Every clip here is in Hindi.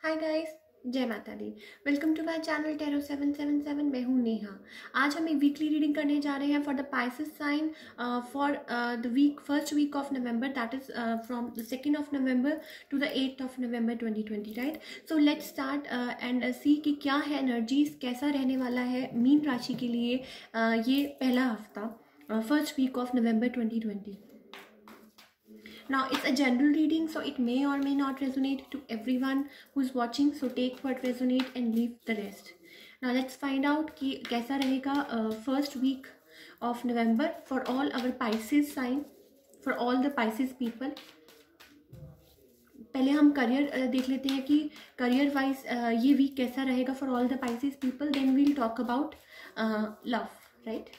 हाय गाइस, जय माता दी। Welcome to my channel tarot 777। मैं हूँ नेहा। आज हम एक वीकली रीडिंग करने जा रहे हैं for the Pisces sign for the first week of November, that is from the 2nd of November to the 8th of November 2020, right. So let's start and see कि क्या है एनर्जीज, कैसा रहने वाला है मीन राशि के लिए ये पहला हफ्ता, first week of November 2020। Now it's a general reading, so it may or may not resonate to everyone who's watching. So take what resonate and leave the rest. Now let's find out कि कैसा रहेगा first week of November for all our Pisces sign, for all the Pisces people. पहले हम करियर देख लेते हैं कि करियर वाइज ये वीक कैसा रहेगा for all the Pisces people. Then we'll talk about love, right?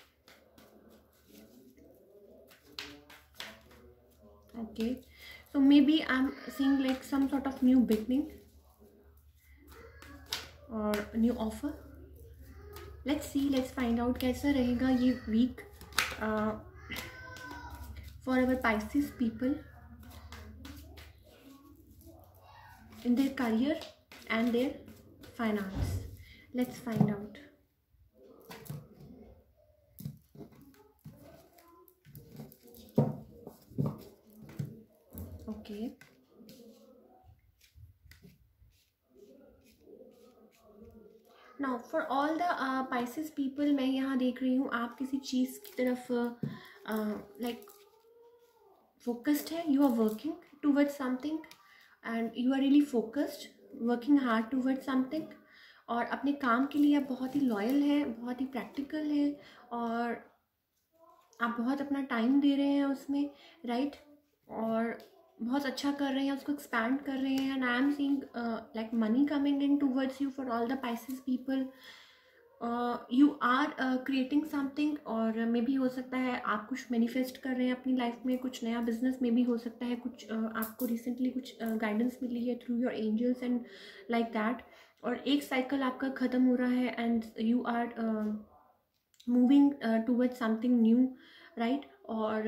Okay, so maybe I'm seeing like some sort of new beginning or new offer. Let's see, let's find out कैसा रहेगा ये week for our Pisces people in their career and their finance. Let's find out. Okay, now for all the Pisces people, मैं यहाँ देख रही हूँ आप किसी चीज़ की तरफ like focused है. You are working towards something and you are really focused, working hard towards something. और अपने काम के लिए आप बहुत ही लॉयल है, बहुत ही प्रैक्टिकल है और आप बहुत अपना टाइम दे रहे हैं उसमें, राइट। और बहुत अच्छा कर रहे हैं, उसको एक्सपैंड कर रहे हैं. And I am seeing like money coming in towards you for all the Pisces people. You are creating something, और मे भी हो सकता है आप कुछ मैनिफेस्ट कर रहे हैं अपनी लाइफ में, कुछ नया बिजनेस में भी हो सकता है, कुछ आपको रिसेंटली कुछ गाइडेंस मिली है through your angels and like that. और एक साइकिल आपका ख़त्म हो रहा है and you are moving towards something new, right. और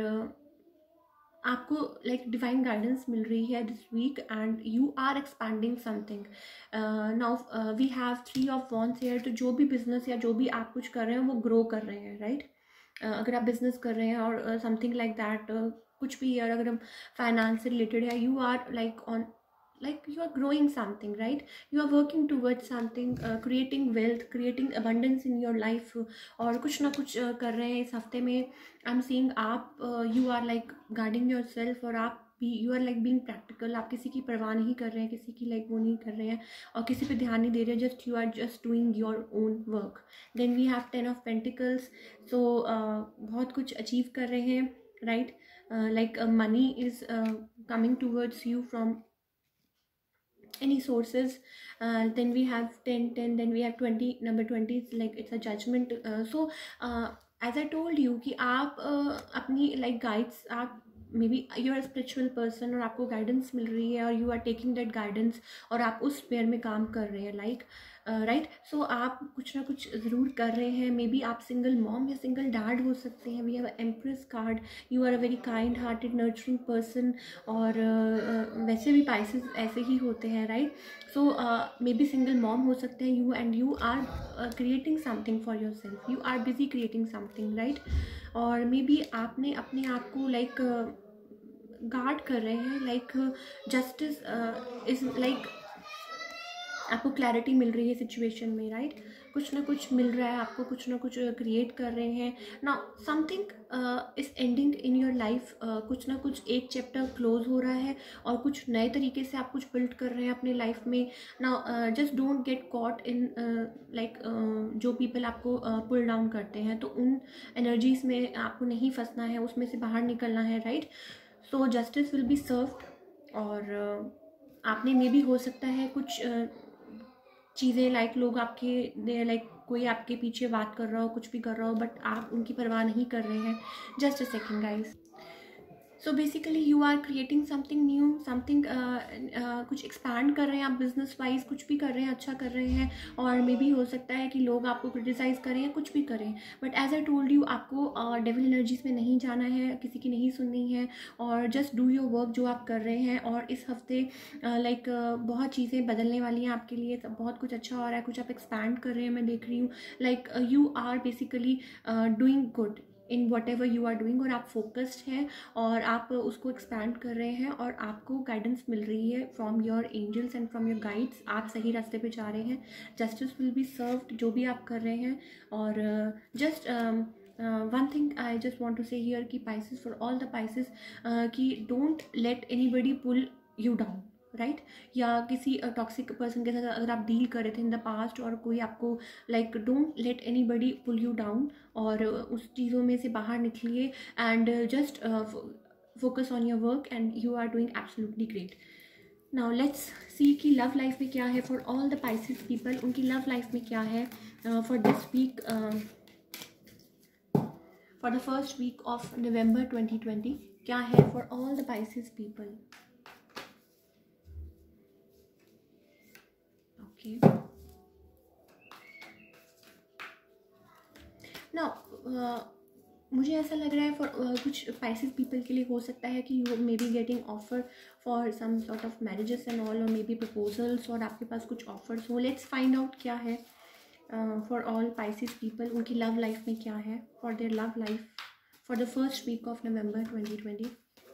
आपको लाइक डिवाइन गाइडेंस मिल रही है this week and you are expanding something. Now we have 3 of wands here. तो जो भी बिजनेस या जो भी आप कुछ कर रहे हैं वो ग्रो कर रहे हैं, राइट. अगर आप बिजनेस कर रहे हैं और समथिंग लाइक दैट, कुछ भी, और अगर हम फाइनेंस से रिलेटेड है, you are like on, like you are growing something, right. You are working towards something, creating wealth, creating abundance in your life. और कुछ ना कुछ कर रहे हैं इस हफ्ते में. आई एम सीइंग आप you are like guarding yourself, और आप भी you are like being practical. आप किसी की परवाह नहीं कर रहे हैं, किसी की like वो नहीं कर रहे हैं और किसी पे ध्यान नहीं दे रहे. just you are just doing your own work. then we have 10 of Pentacles. so बहुत कुछ अचीव कर रहे हैं, right. like money is coming towards you from any sources. Then we have 10, then we have 20. number 20 is like it's a judgment. So as I told you कि आप अपनी like guides, आप maybe you are spiritual person और आपको गाइडेंस मिल रही है और you are taking that guidance और आप उस पेयर में काम कर रहे हैं, लाइक राइट. सो आप कुछ ना कुछ ज़रूर कर रहे हैं. मे बी आप सिंगल मॉम या सिंगल डैड हो सकते हैं. We have Empress card. You are a very kind hearted nurturing person. और वैसे भी Pisces ऐसे ही होते हैं, right. So maybe single mom हो सकते हैं you, and you are creating something for yourself. You are busy creating something, right. और मे बी आपने अपने आप को लाइक गार्ड कर रहे हैं, लाइक जस्टिस इज लाइक आपको क्लैरिटी मिल रही है सिचुएशन में, राइट. कुछ ना कुछ मिल रहा है आपको, कुछ ना कुछ क्रिएट कर रहे हैं. Now something is ending in your life. कुछ ना कुछ एक चैप्टर क्लोज हो रहा है और कुछ नए तरीके से आप कुछ बिल्ड कर रहे हैं अपने लाइफ में. Now just don't get caught in like जो पीपल आपको पुल डाउन करते हैं, तो उन एनर्जीज में आपको नहीं फंसना है, उसमें से बाहर निकलना है, right. So justice will be served. और आपने मे भी हो सकता है कुछ चीज़ें लाइक लोग आपके लाइक कोई आपके पीछे बात कर रहा हो, कुछ भी कर रहा हो, बट आप उनकी परवाह नहीं कर रहे हैं. Just a second guys. So basically you are creating something new, something कुछ एक्सपैंड कर रहे हैं आप बिजनेस वाइज, कुछ भी कर रहे हैं, अच्छा कर रहे हैं। और मे बी हो सकता है कि लोग आपको क्रिटिसाइज़ करें या कुछ भी करें, but as I told you, आपको डेविल एनर्जीज में नहीं जाना है, किसी की नहीं सुननी है, और जस्ट डू योर वर्क जो आप कर रहे हैं। और इस हफ्ते लाइक बहुत चीज़ें बदलने वाली हैं आपके लिए, बहुत कुछ अच्छा हो रहा है, कुछ आप एक्सपैंड कर रहे हैं, मैं देख रही हूँ। Like you are basically doing good in whatever you are doing, और आप फोकस्ड हैं और आप उसको एक्सपैंड कर रहे हैं, और आपको गाइडेंस मिल रही है from your angels and from your guides. आप सही रास्ते पे जा रहे हैं, जस्टिस विल बी सर्व्ड जो भी आप कर रहे हैं। और just one thing I just want to say here कि Pisces, for all the Pisces, कि don't let anybody pull you down, right? या किसी टॉक्सिक पर्सन के साथ अगर आप डील कर रहे थे इन द पास्ट, और कोई आपको like don't let anybody pull you down, और उस चीज़ों में से बाहर निकलिए and just focus on your work and you are doing absolutely great. Now let's see कि लव लाइफ में क्या है for all the Pisces people, उनकी लव लाइफ में क्या है for this week, for the first week of November 2020, क्या है for all the Pisces people. Okay, now मुझे ऐसा लग रहा है फॉर कुछ Pisces पीपल के लिए हो सकता है कि you may be getting offer for some sort of marriages and all, और मे बी प्रपोजल्स, और आपके पास कुछ ऑफर्स हो। लेट्स फाइंड आउट क्या है फॉर ऑल Pisces पीपल, उनकी लव लाइफ में क्या है for their love life for the first week of November 2020।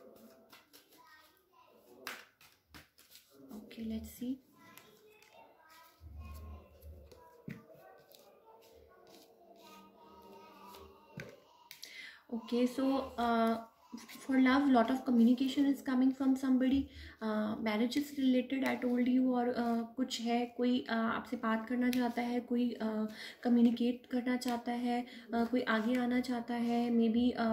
Okay, let's see. Okay, so for love, lot of communication is coming from somebody, marriage is related, I told you, और कुछ है, कोई आपसे बात करना चाहता है, कोई कम्युनिकेट करना चाहता है, कोई आगे आना चाहता है, मे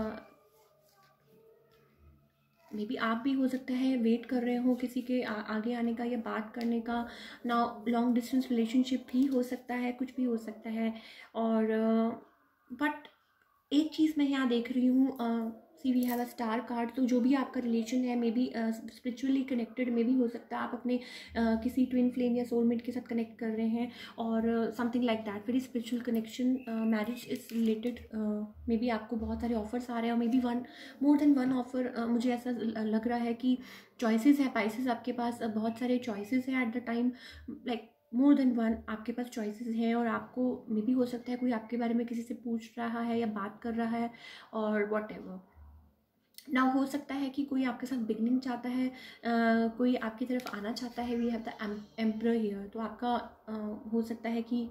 बी आप भी हो सकता है वेट कर रहे हो किसी के आगे आने का या बात करने का। ना लॉन्ग डिस्टेंस रिलेशनशिप भी हो सकता है, कुछ भी हो सकता है। और बट एक चीज़ मैं यहाँ देख रही हूँ, see we have a star card, तो जो भी आपका रिलेशन है मे बी स्पिरिचुअली कनेक्टेड में भी हो सकता है, आप अपने किसी ट्विन फ्लेम या सोलमेट के साथ कनेक्ट कर रहे हैं, और something like that, very spiritual connection, marriage is related. Maybe आपको बहुत सारे ऑफर्स आ रहे हैं, और maybe more than one offer. मुझे ऐसा लग रहा है कि चॉइसेस है Pisces आपके पास, बहुत सारे चॉइसेस हैं at the time, like more than one आपके पास चॉइसेस हैं, और आपको मे बी हो सकता है कोई आपके बारे में किसी से पूछ रहा है या बात कर रहा है, और वॉट एवर। ना हो सकता है कि कोई आपके साथ बिगनिंग चाहता है, कोई आपकी तरफ आना चाहता है। We have the Emperor here, तो आपका हो सकता है कि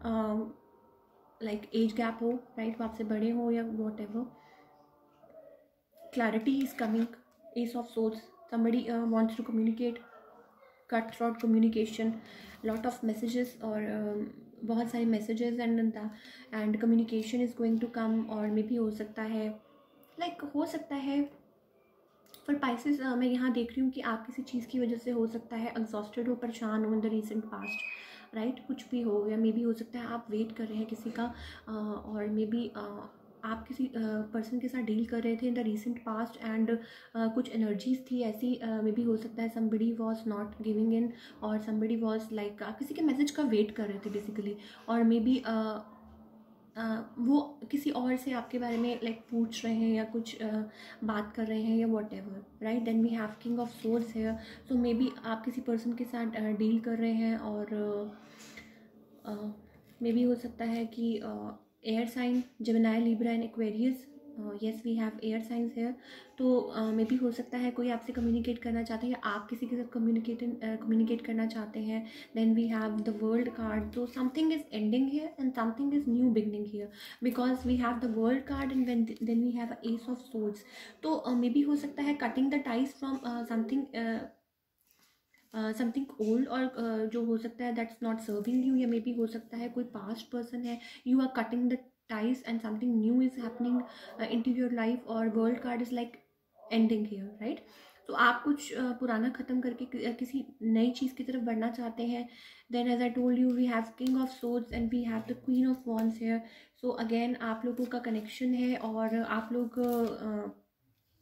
लाइक एज गैप हो, राइट? वो आपसे बड़े हो या whatever. Clarity is coming, ace of swords, somebody wants to communicate, cut throat communication, lot of messages, और बहुत सारे messages and communication is going to come. और मे भी हो सकता है लाइक हो सकता है फॉर Pisces, मैं यहाँ देख रही हूँ कि आप किसी चीज़ की वजह से हो सकता है एग्जॉस्टेड हो, परेशान हो in the recent past, right? कुछ भी हो, या मे बी हो सकता है आप वेट कर रहे हैं किसी का, और मे बी आप किसी पर्सन के साथ डील कर रहे थे in the recent past, and कुछ एनर्जीज थी ऐसी, मे बी हो सकता है somebody was not giving in, और somebody was like आप किसी के मैसेज का वेट कर रहे थे बेसिकली, और मे बी वो किसी और से आपके बारे में लाइक पूछ रहे हैं या कुछ बात कर रहे हैं या whatever, right? Then we have king of Swords है, सो मे बी आप किसी पर्सन के साथ डील कर रहे हैं, और मे बी हो सकता है कि air sign, Gemini, Libra and Aquarius, yes we have air signs here, तो मे बी हो सकता है कोई आपसे कम्युनिकेट करना चाहते हैं, या आप किसी के साथ कम्युनिकेट करना चाहते हैं। Then we have the world card, so something is ending here and something is new beginning here, because we have the world card and then we have ace of swords. तो मे बी हो सकता है cutting the ties from something old, और जो हो सकता है दैट्स नॉट सर्विंग यू, या मे बी हो सकता है कोई पास्ट पर्सन है, you are cutting the ties and something new is happening into your life, और world card is like ending here, right? तो आप कुछ पुराना ख़त्म करके किसी नई चीज़ की तरफ बढ़ना चाहते हैं। Then as I told you we have king of swords and we have the queen of wands here, so again आप लोगों का कनेक्शन है, और आप लोग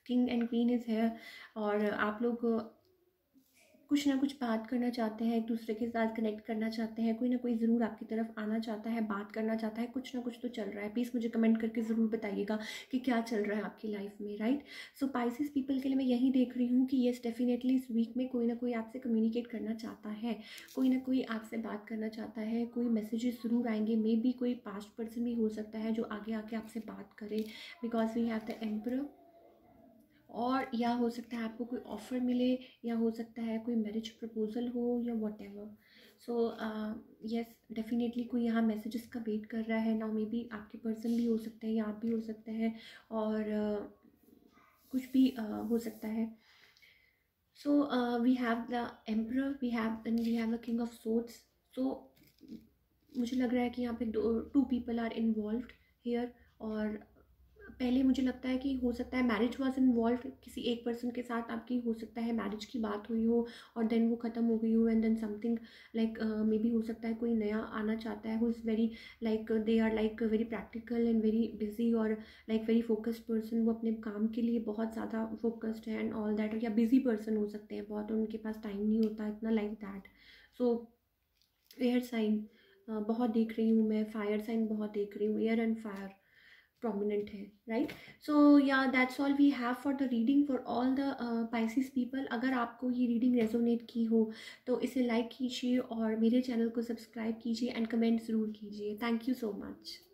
king and queen is here, और आप लोग कुछ ना कुछ बात करना चाहते हैं, एक दूसरे के साथ कनेक्ट करना चाहते हैं, कोई ना कोई ज़रूर आपकी तरफ आना चाहता है, बात करना चाहता है, कुछ ना कुछ तो चल रहा है। प्लीज़ मुझे कमेंट करके ज़रूर बताइएगा कि क्या चल रहा है आपकी लाइफ में, राइट। सो पाइसेस पीपल के लिए मैं यही देख रही हूँ कि येस डेफिनेटली इस वीक में कोई ना कोई आपसे कम्युनिकेट करना चाहता है, कोई ना कोई आपसे बात करना चाहता है, कोई मैसेजेस ज़रूर आएंगे। मे बी कोई पास्ट पर्सन भी हो सकता है जो आगे आके आपसे बात करे, because we have the emperor. और या हो सकता है आपको कोई ऑफ़र मिले, या हो सकता है कोई मैरिज प्रपोजल हो, या whatever. So yes definitely कोई यहाँ मैसेजेस का वेट कर रहा है ना। मे बी आपके पर्सन भी हो सकते हैं या आप भी हो सकते हैं, और कुछ भी हो सकता है। So we have the emperor, we have the king of swords. So मुझे लग रहा है कि यहाँ पे two people are involved here. और पहले मुझे लगता है कि हो सकता है मैरिज वाज इन्वॉल्व, किसी एक पर्सन के साथ आपकी हो सकता है मैरिज की बात हुई हो, और देन वो ख़त्म हो गई हो, and then something like maybe हो सकता है कोई नया आना चाहता है who is very like they are like very practical and very busy, और लाइक वेरी फोकस्ड पर्सन। वो अपने काम के लिए बहुत ज़्यादा फोकस्ड है एंड ऑल दैट। या बिजी पर्सन हो सकते हैं बहुत, उनके पास टाइम नहीं होता इतना, like that. So air sign बहुत देख रही हूँ मैं, फायर साइन बहुत देख रही हूँ, एयर एंड फायर prominent है, right. So yeah that's all we have for the reading for all the Pisces people. अगर आपको ये रीडिंग रेजोनेट की हो तो इसे लाइक कीजिए और मेरे चैनल को सब्सक्राइब कीजिए एंड कमेंट ज़रूर कीजिए। Thank you so much.